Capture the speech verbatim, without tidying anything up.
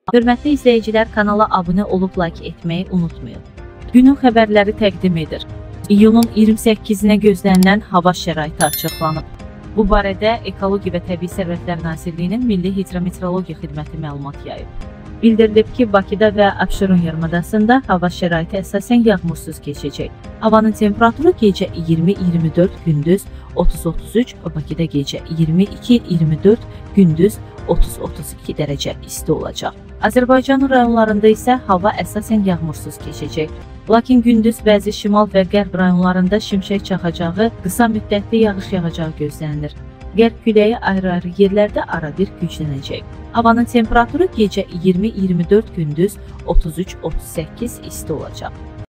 Hörmətli izləyicilər, kanala abunə olub like etməyi unutmayın. Günün xəbərləri təqdim edir. İyulun iyirmi səkkizinə gözlənilən hava şəraiti açıqlanıb. Bu barədə Ekologiya və Təbii Sərvətlər Nazirliyinin Milli Hidrometeorologiya Xidməti məlumat yayıb. Bildirilib ki, Bakıda və Abşeron yarımadasında hava şəraiti əsasən yağmursuz keçəcək. Havanın temperaturu gecə iyirmi iyirmi dörd, gündüz otuz otuz üç, Bakıda gecə iyirmi iki iyirmi dörd, gündüz otuz otuz iki dərəcə isti olacaq. Azərbaycanın rayonlarında isə hava əsasən yağmursuz keçəcək. Lakin gündüz bəzi şimal və qərb rayonlarında şimşək çaxacağı, qısa müddətli yağış yağacağı gözlənilir. Qərb küləyi ayrı-ayrı yerlərdə arabir güclənəcək. Havanın temperaturu gecə iyirmi iyirmi dörd, gündüz otuz üç otuz səkkiz isti olacaq.